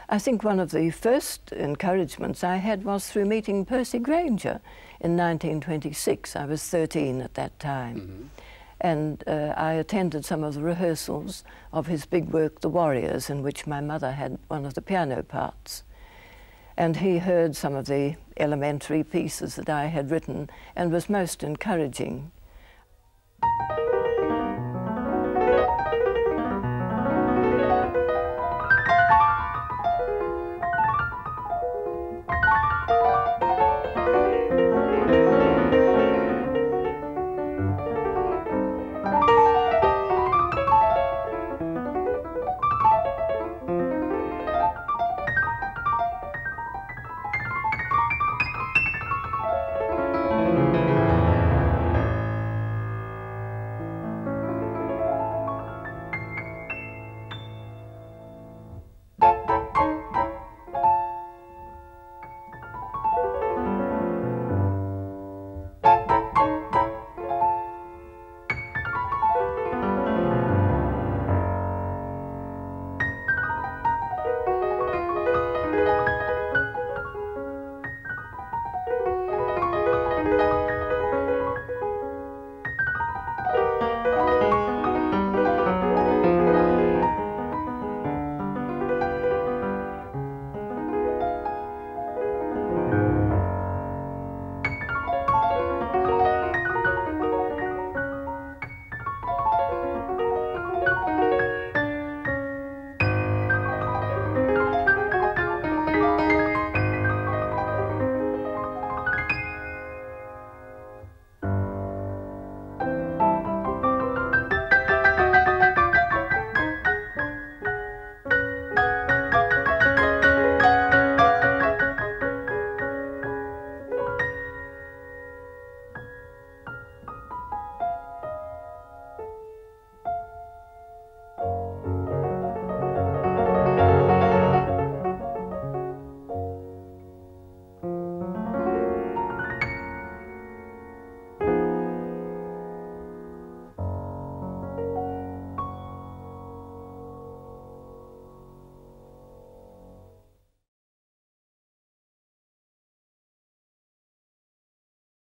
I think one of the first encouragements I had was through meeting Percy Grainger in 1926. I was 13 at that time. Mm-hmm. And I attended some of the rehearsals of his big work, The Warriors, in which my mother had one of the piano parts. And he heard some of the elementary pieces that I had written and was most encouraging.